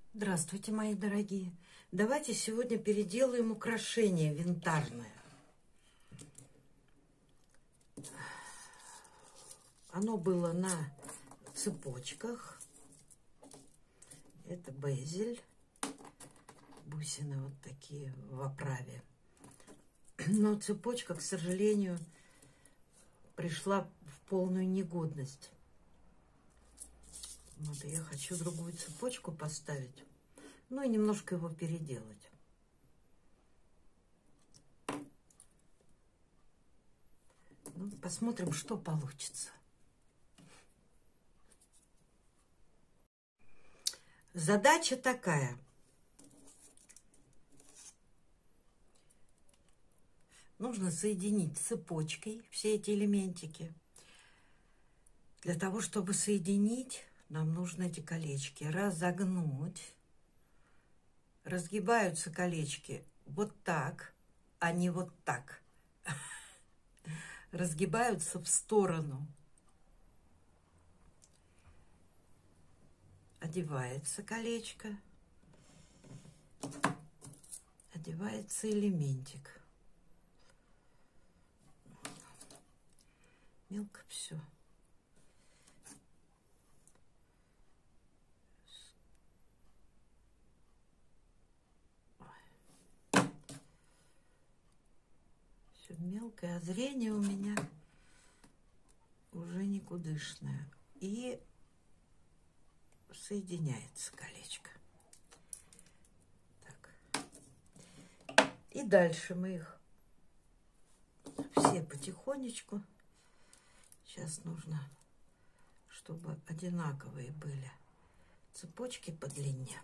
Здравствуйте, мои дорогие! Давайте сегодня переделаем украшение винтажное. Оно было на цепочках. Это безель. Бусины вот такие в оправе. Но цепочка, к сожалению, пришла в полную негодность. Вот, я хочу другую цепочку поставить. Ну и немножко его переделать. Ну, посмотрим, что получится. Задача такая. Нужно соединить цепочкой все эти элементики. Для того, чтобы соединить, нам нужно эти колечки разогнуть. Разгибаются колечки вот так, а не вот так. Разгибаются в сторону. Одевается колечко. Одевается элементик. Мелко все. Все мелкое, а зрение у меня уже никудышное. И соединяется колечко. Так. И дальше мы их все потихонечку. Сейчас нужно, чтобы одинаковые были цепочки по длине.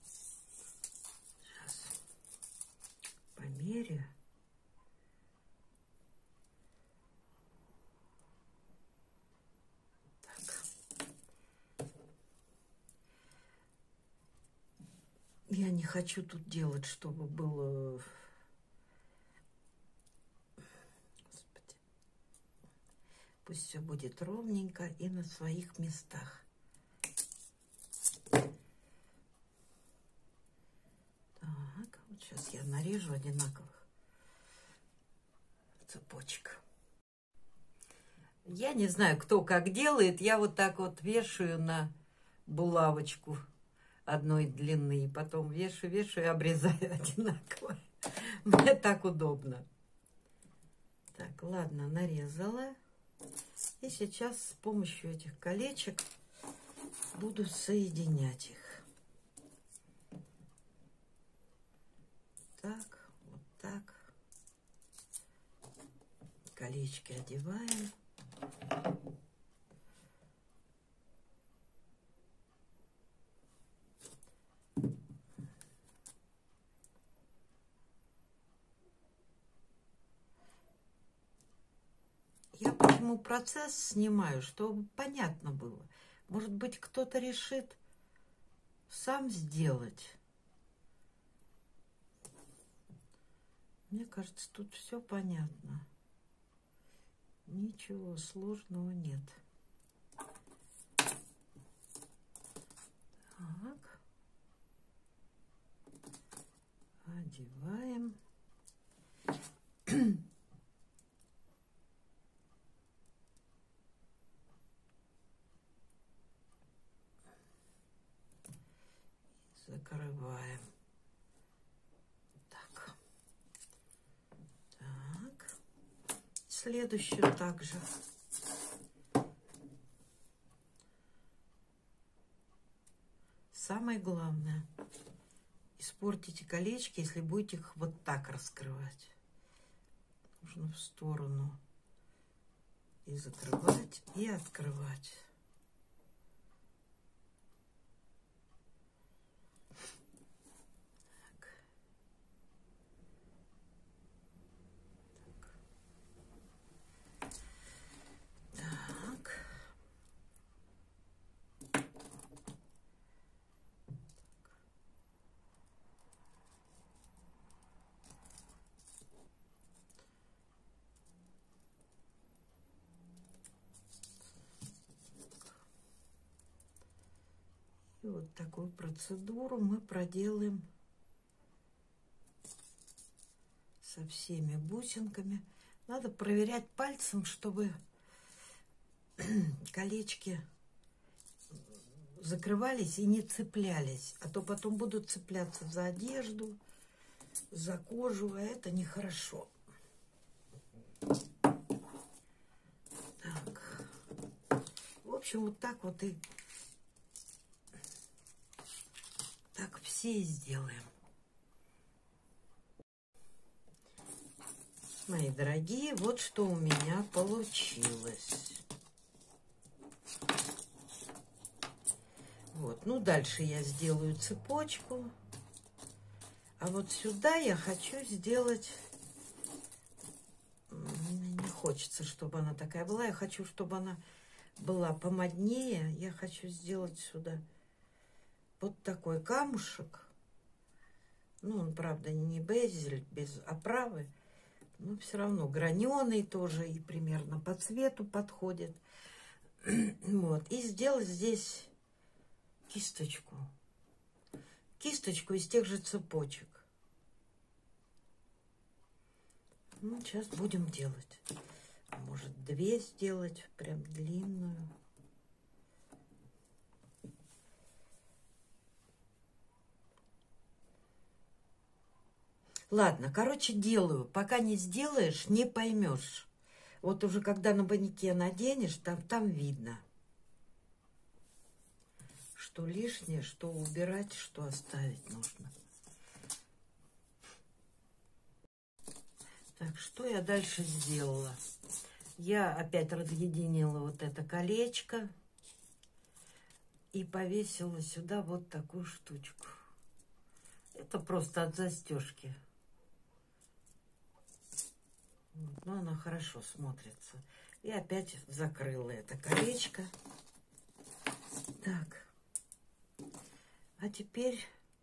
Сейчас померяю. Я не хочу тут делать, чтобы было... Господи. Пусть все будет ровненько и на своих местах. Так, вот сейчас я нарежу одинаковых цепочек. Я не знаю, кто как делает. Я вот так вот вешаю на булавочку одной длины, и потом вешаю и обрезаю одинаково. Мне так удобно. Так, ладно, нарезала. И сейчас с помощью этих колечек буду соединять их. Так, вот так. Колечки одеваем. Я почему процесс снимаю, чтобы понятно было. Может быть, кто-то решит сам сделать. Мне кажется, тут все понятно. Ничего сложного нет. Так. Одеваем. Закрываем. Так. Так. Следующую также. Самое главное, испортите колечки, если будете их вот так раскрывать. Нужно в сторону и закрывать, и открывать. И вот такую процедуру мы проделаем со всеми бусинками. Надо проверять пальцем, чтобы колечки закрывались и не цеплялись. А то потом будут цепляться за одежду, за кожу, а это нехорошо. Так. В общем, вот так вот и так все и сделаем. Мои дорогие, вот что у меня получилось. Вот, ну дальше я сделаю цепочку. А вот сюда я хочу сделать... Мне не хочется, чтобы она такая была. Я хочу, чтобы она была помоднее. Я хочу сделать сюда вот такой камушек. Ну, он, правда, не безель, без оправы. Но все равно граненый тоже и примерно по цвету подходит. Вот. И сделать здесь кисточку. Кисточку из тех же цепочек. Ну, сейчас будем делать. Может, 2 сделать, прям длинную. Ладно, короче, делаю. Пока не сделаешь, не поймешь. Вот уже когда на манекен наденешь, там видно, что лишнее, что убирать, что оставить нужно. Так, что я дальше сделала? Я опять разъединила вот это колечко и повесила сюда вот такую штучку. Это просто от застежки. Вот, но она хорошо смотрится. И опять закрыла это колечко. Так. А теперь...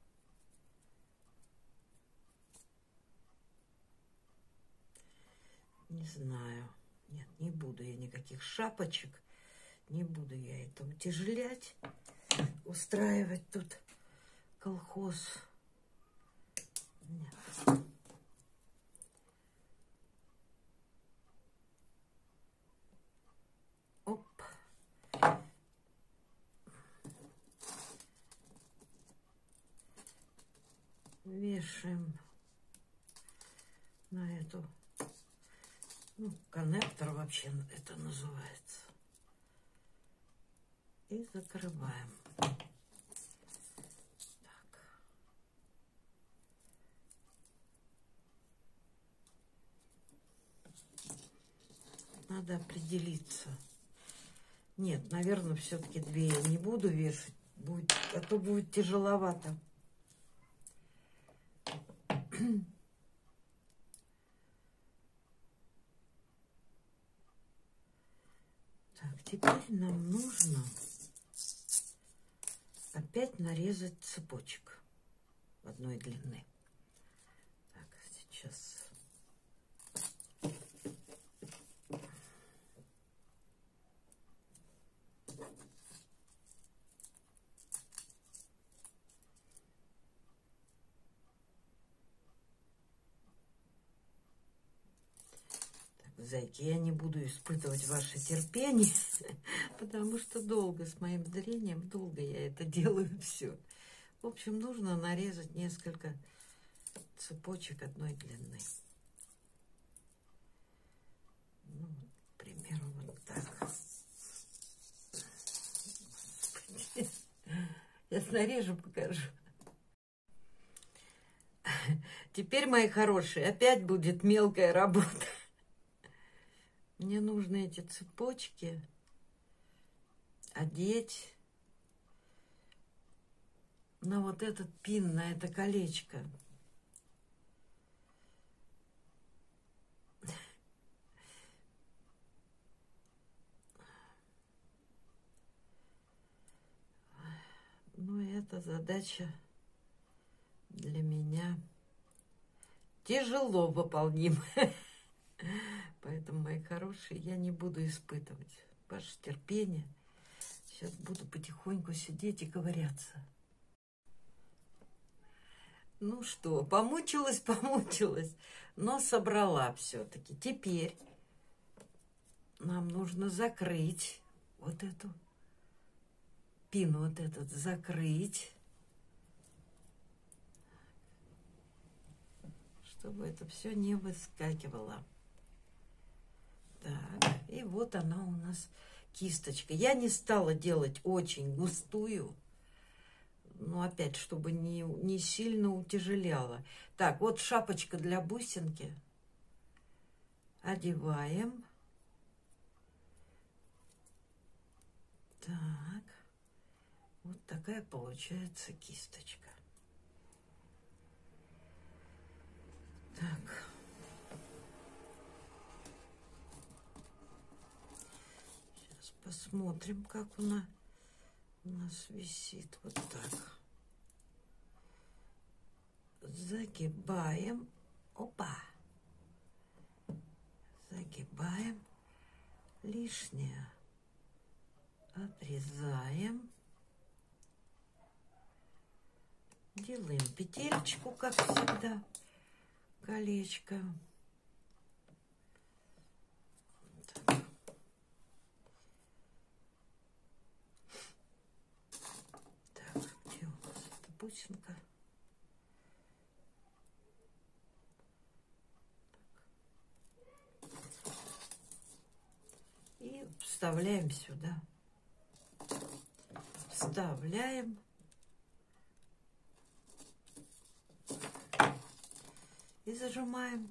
Не знаю. Нет, не буду я никаких шапочек. Не буду я это утяжелять. Устраивать тут колхоз. Нет. Оп. Вешаем на эту, ну, коннектор вообще это называется. И закрываем. Так. Надо определиться. Нет, наверное, все-таки 2 я не буду вешать, а то будет тяжеловато. Так, теперь нам нужно опять нарезать цепочек одной длины. Так, сейчас... Зайки, я не буду испытывать ваше терпение, потому что долго с моим зрением, долго я это делаю все. В общем, нужно нарезать несколько цепочек одной длины. Ну, к примеру, вот так. Господи. Я нарежу, покажу. Теперь, мои хорошие, опять будет мелкая работа. Мне нужно эти цепочки одеть на вот этот пин, на это колечко. Ну, эта задача для меня тяжело выполнимая. Поэтому, мои хорошие, я не буду испытывать ваше терпение. Сейчас буду потихоньку сидеть и ковыряться. Ну что, помучилась, но собрала все-таки. Теперь нам нужно закрыть вот эту пин, вот этот закрыть, чтобы это все не выскакивало. Так, и вот она у нас кисточка. Я не стала делать очень густую, но опять, чтобы не сильно утяжеляло. Так, вот шапочка для бусинки. Одеваем. Так, вот такая получается кисточка. Так. Сейчас посмотрим, как она у нас висит. Вот так. Загибаем. Опа. Загибаем. Лишнее отрезаем. Делаем петелечку, как всегда. Колечко. Так. Так, где у нас эта бусинка? И вставляем сюда. Вставляем. И зажимаем.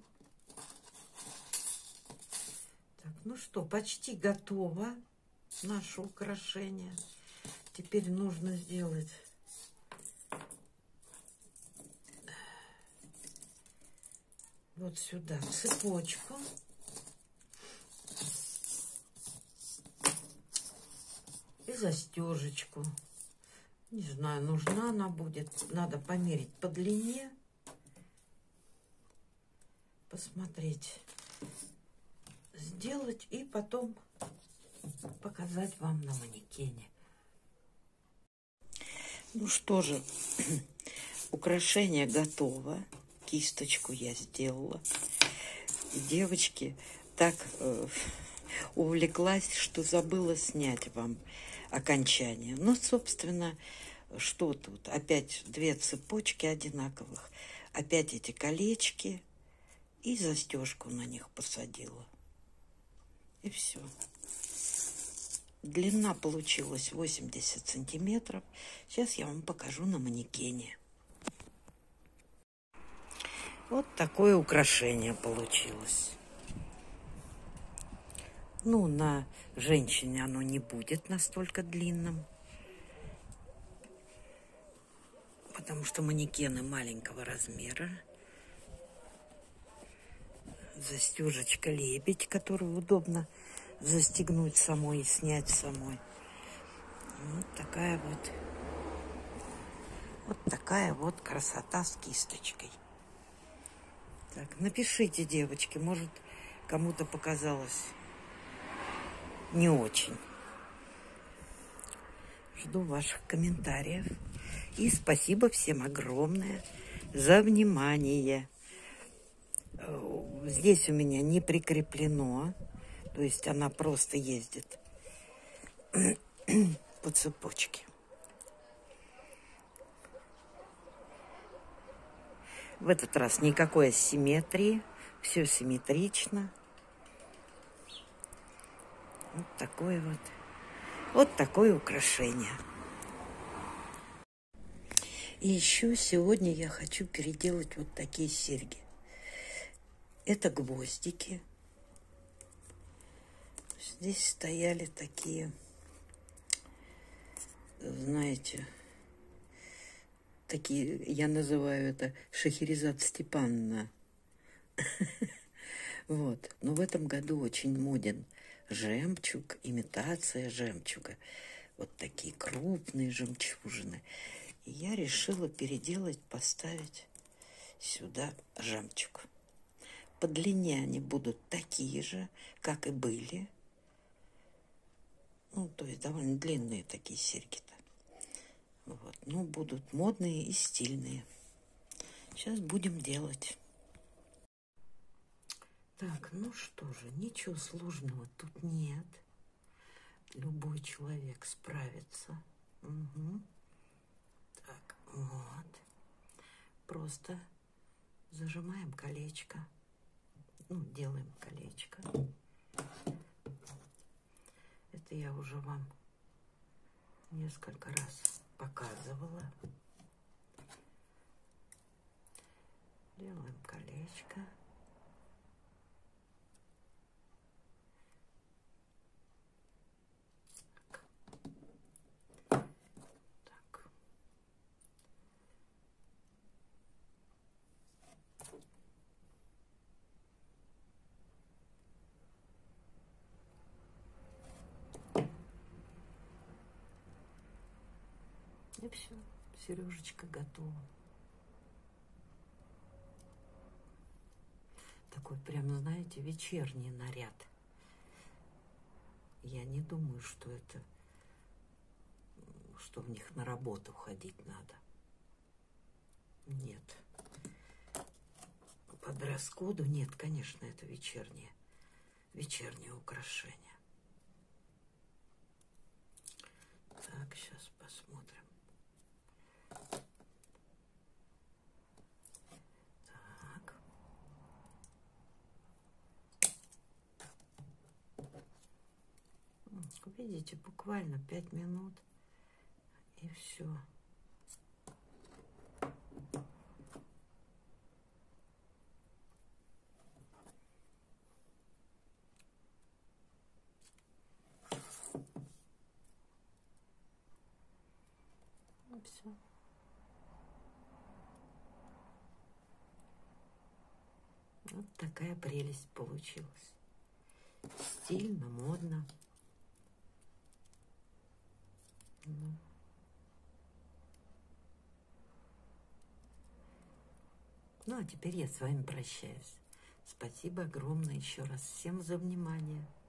Так, ну что, почти готово наше украшение. Теперь нужно сделать вот сюда цепочку. И застежечку. Не знаю, нужна она будет. Надо померить по длине. Посмотреть. Сделать и потом показать вам на манекене. Ну что же, украшение готово. Кисточку я сделала. И девочки, так увлеклась, что забыла снять вам окончание. Ну, собственно, что тут? Опять 2 цепочки одинаковых. Опять эти колечки. И застежку на них посадила. И все. Длина получилась 80 сантиметров. Сейчас я вам покажу на манекене. Вот такое украшение получилось. Ну, на женщине оно не будет настолько длинным. Потому что манекены маленького размера. Застежечка лебедь, которую удобно застегнуть самой и снять самой. Вот такая вот красота с кисточкой. Так, напишите, девочки, может, кому-то показалось не очень. Жду ваших комментариев. И спасибо всем огромное за внимание. Здесь у меня не прикреплено, то есть она просто ездит по цепочке. В этот раз никакой асимметрии, все симметрично. Вот такое украшение. И еще сегодня я хочу переделать вот такие серьги. Это гвоздики. Здесь стояли такие, знаете, такие, я называю это Шахерезад Степановна. Вот. Но в этом году очень моден жемчуг, имитация жемчуга. Вот такие крупные жемчужины. И я решила переделать, поставить сюда жемчуг. По длине они будут такие же, как и были. Ну, то есть довольно длинные такие серьги-то. Вот. Ну, будут модные и стильные. Сейчас будем делать. Так, ну что же, ничего сложного тут нет. Любой человек справится. Угу. Так, вот. Просто зажимаем колечко. Ну, делаем колечко. Это я уже вам несколько раз показывала. Делаем колечко. Так. И все, сережечка готова. Такой прям, знаете, вечерний наряд. Я не думаю, что это, что в них на работу ходить надо. Нет. По дресс-коду нет, конечно, это вечернее украшение. Так, сейчас посмотрим. Так. Видите, буквально 5 минут и все. Все. Вот такая прелесть получилась. Стильно, модно. Ну, а теперь я с вами прощаюсь. Спасибо огромное еще раз всем за внимание.